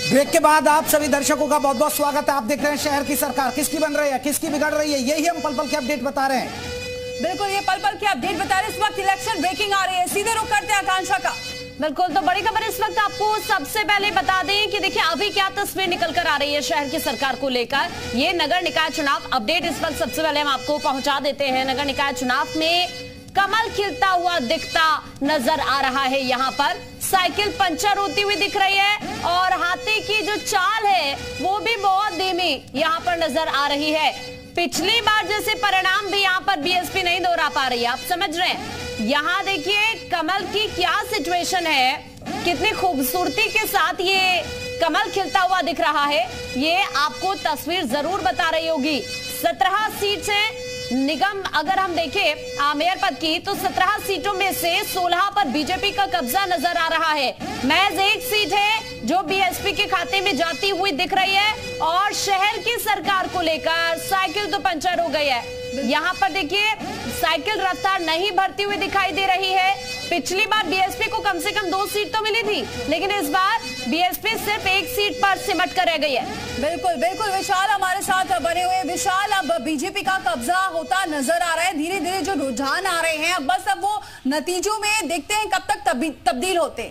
Break के बाद आप सभी दर्शकों का बहुत बहुत स्वागत है। आप देख रहे हैं शहर की सरकार, किसकी बन रही है, किसकी बिगड़ रही है, यही हम पल पल के अपडेट बता रहे हैं। बिल्कुल, ये पल पल के अपडेट बता रहे हैं। इस वक्त इलेक्शन ब्रेकिंग आ रही है, सीधे रुक करते हैं आकांक्षा का। बिल्कुल, तो बड़ी खबर इस वक्त आपको सबसे पहले बता दें कि देखिए अभी क्या तस्वीर निकल कर आ रही है शहर की सरकार को लेकर। ये नगर निकाय चुनाव अपडेट इस वक्त सबसे पहले हम आपको पहुंचा देते हैं। नगर निकाय चुनाव में कमल खिलता हुआ दिखता नजर आ रहा है। यहाँ पर साइकिल पंचर होती हुई दिख रही है और हाथी की जो चाल है वो भी बहुत धीमी यहाँ पर नजर आ रही है। पिछली बार जैसे परिणाम भी यहाँ पर बीएसपी नहीं दोहरा पा रही है, आप समझ रहे हैं। यहाँ देखिए कमल की क्या सिचुएशन है, कितनी खूबसूरती के साथ ये कमल खिलता हुआ दिख रहा है, ये आपको तस्वीर जरूर बता रही होगी। 17 सीट से निगम अगर हम देखें मेयर पद की तो 17 सीटों में से 16 पर बीजेपी का कब्जा नजर आ रहा है। महज एक सीट है जो बीएसपी के खाते में जाती हुई दिख रही है और शहर की सरकार को लेकर साइकिल तो पंचर हो गई है। यहाँ पर देखिए साइकिल रफ्तार नहीं भरती हुई दिखाई दे रही है। पिछली बार बीएसपी को कम से कम 2 सीट तो मिली थी, लेकिन इस बार बीएसपी सिर्फ 1 सीट पर सिमट कर रह गई है। बिल्कुल बिल्कुल, विशाल हमारे साथ बने हुए। विशाल, अब बीजेपी का कब्जा होता नजर आ रहा है, धीरे धीरे जो रुझान आ रहे हैं अब वो नतीजों में देखते हैं कब तक तब्दील होते।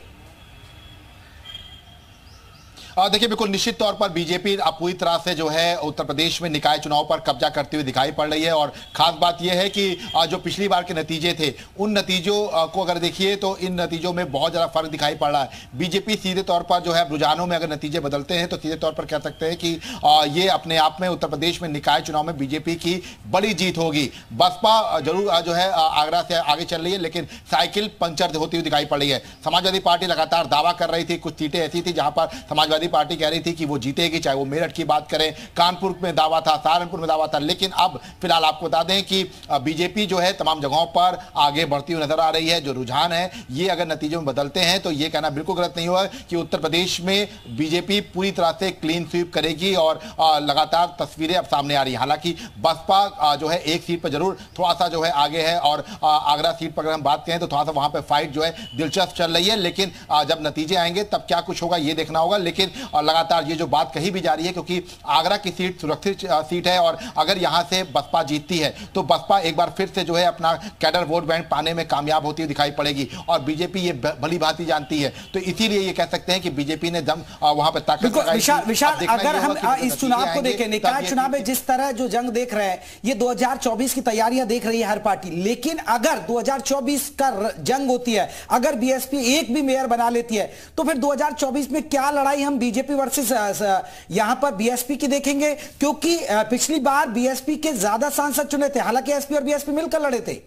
देखिए बिल्कुल निश्चित तौर पर बीजेपी अब पूरी तरह से जो है उत्तर प्रदेश में निकाय चुनाव पर कब्जा करते हुए दिखाई पड़ रही है। और खास बात यह है कि जो पिछली बार के नतीजे थे उन नतीजों को अगर देखिए तो इन नतीजों में बहुत ज़्यादा फर्क दिखाई पड़ रहा है। बीजेपी सीधे तौर पर जो है रुझानों में अगर नतीजे बदलते हैं तो सीधे तौर पर कह सकते हैं कि ये अपने आप में उत्तर प्रदेश में निकाय चुनाव में बीजेपी की बड़ी जीत होगी। बसपा जरूर जो है आगरा से आगे चल रही है, लेकिन साइकिल पंचर होती हुई दिखाई पड़ रही है। समाजवादी पार्टी लगातार दावा कर रही थी, कुछ सीटें ऐसी थी जहां पर समाजवादी पार्टी कह रही थी कि वो जीतेगी, चाहे वो मेरठ की बात करें, कानपुर में दावा था, सहारनपुर में दावा था। लेकिन अब फिलहाल आपको बता दें कि बीजेपी जो है तमाम जगहों पर आगे बढ़ती हुई नजर आ रही है। जो रुझान है ये अगर नतीजों में बदलते हैं तो ये कहना बिल्कुल गलत नहीं होगा कि उत्तर प्रदेश में बीजेपी पूरी तरह से क्लीन स्वीप करेगी और लगातार तस्वीरें अब सामने आ रही है। हालांकि बसपा जो है एक सीट पर जरूर थोड़ा सा जो है आगे है और आगरा सीट पर अगर हम बात करें तो थोड़ा सा वहां पर फाइट जो है दिलचस्प चल रही है। लेकिन जब नतीजे आएंगे तब क्या कुछ होगा ये देखना होगा। लेकिन लगातार ये जो बात कही भी जा रही है, क्योंकि आगरा की सीट सुरक्षित सीट है और अगर यहां से बसपा जीतती है तो बसपा एक बार फिर से जो है अपना कैडर वोट बैंक पाने में कामयाब होती हुई दिखाई पड़ेगी और बीजेपी ये भली भांति जानती है। तो इसीलिए ये कह सकते हैं कि बीजेपी ने दम वहां पर ताकत लगाई। विशाल, अगर हम इस चुनाव को देखें, निकाय चुनाव में जिस तरह जो जंग देख रहे हैं, ये 2024 की तैयारियां देख रही है हर पार्टी। लेकिन अगर 2024 का जंग होती है, अगर बीएसपी एक भी मेयर बना लेती है तो फिर 2024 में क्या लड़ाई हम बीजेपी वर्सेस यहां पर बीएसपी की देखेंगे, क्योंकि पिछली बार बीएसपी के ज्यादा सांसद चुने थे, हालांकि एसपी और बीएसपी मिलकर लड़े थे।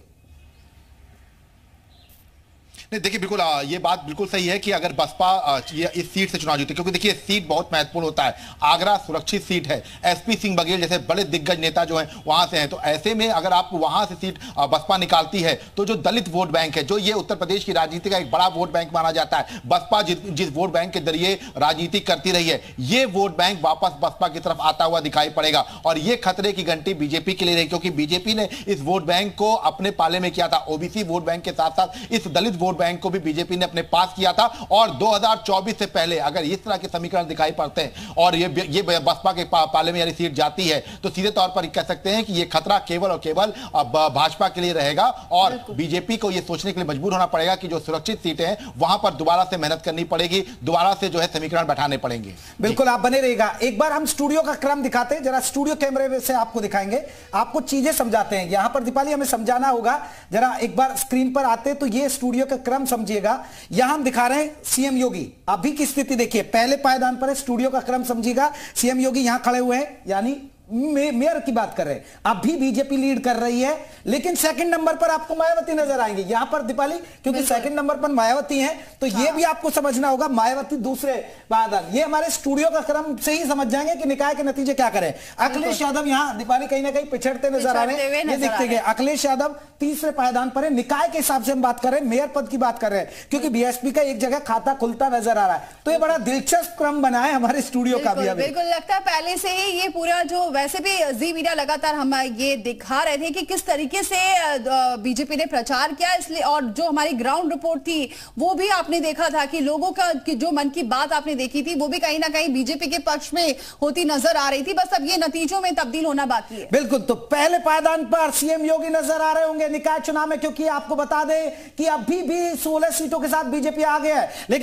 नहीं देखिए बिल्कुल ये बात बिल्कुल सही है कि अगर बसपा इस सीट से चुनाव जीते, क्योंकि देखिए सीट बहुत महत्वपूर्ण होता है। आगरा सुरक्षित सीट है, एसपी सिंह बघेल जैसे बड़े दिग्गज नेता जो हैं वहां से हैं। तो ऐसे में अगर आप वहां से सीट बसपा निकालती है तो जो दलित वोट बैंक है, जो ये उत्तर प्रदेश की राजनीति का एक बड़ा वोट बैंक माना जाता है, बसपा जिस वोट बैंक के जरिए राजनीति करती रही है, ये वोट बैंक वापस बसपा की तरफ आता हुआ दिखाई पड़ेगा। और ये खतरे की घंटी बीजेपी के लिए रही, क्योंकि बीजेपी ने इस वोट बैंक को अपने पाले में किया था। ओबीसी वोट बैंक के साथ साथ इस दलित वोट बैंक को भी बीजेपी ने अपने पास किया था। और 2024 से पहले अगर इस तरह के समीकरण दिखाई पड़ते हैं और ये बसपा के पाले में यानी सीट जाती है तो सीधे तौर पर कह सकते हैं कि ये खतरा केवल और केवल भाजपा के लिए रहेगा और बीजेपी को ये सोचने के लिए मजबूर होना पड़ेगा कि जो सुरक्षित सीटें हैं वहां पर दोबारा से मेहनत करनी पड़ेगी, दोबारा से जो है समीकरण बैठाने पड़ेंगे। बिल्कुल, आप बने रहेगा। एक बार हम स्टूडियो का क्रम दिखाते हैं, जरा स्टूडियो कैमरे से आपको दिखाएंगे, आपको चीजें समझाते हैं। यहां पर दीपाली हमें समझाना होगा, जरा एक बार स्क्रीन पर आते तो ये स्टूडियो का क्रम समझिएगा। यहां हम दिखा रहे हैं सीएम योगी, अभी की स्थिति देखिए, पहले पायदान पर है, स्टूडियो का क्रम समझिएगा। सीएम योगी यहां खड़े हुए हैं, यानी मेयर की बात कर रहे हैं। अभी बीजेपी लीड कर रही है, लेकिन सेकंड नंबर पर आपको मायावती नजर आएंगे यहां पर दीपाली, क्योंकि सेकंड नंबर पर मायावती हैं। तो ये भी आपको समझना होगा, मायावती दूसरे पायदान। ये हमारे स्टूडियो का क्रम से ही समझ जाएंगे कि निकाय के नतीजे क्या करें। अखिलेश यादव यहां दीपाली कहीं ना कहीं पिछड़ते नजर आ रहे हैं, ये दिखते गए। अखिलेश यादव तीसरे पायदान पर है। निकाय के हिसाब से हम बात कर रहे हैं, मेयर पद की बात कर रहे हैं, क्योंकि बीएसपी का एक जगह खाता खुलता नजर आ रहा है। तो ये बड़ा दिलचस्प क्रम बना है हमारे स्टूडियो का भी। बिल्कुल लगता है पहले से ही ये पूरा जो वैसे भी जी मीडिया लगातार हम ये दिखा रहे थे कि किस तरीके से बीजेपी ने प्रचार किया, इसलिए और जो हमारी ग्राउंड रिपोर्ट थी वो भी आपने देखा था कि लोगों का जो मन की बात आपने देखी थी वो भी कहीं ना कहीं बीजेपी के पक्ष में होती नजर आ रही थी। बस अब ये नतीजों में तब्दील होना बाकी है। बिल्कुल, तो पहले पायदान पर सीएम योगी नजर आ रहे होंगे निकाय चुनाव में, क्योंकि आपको बता दें कि अभी भी 16 सीटों के साथ बीजेपी आगे है। लेकिन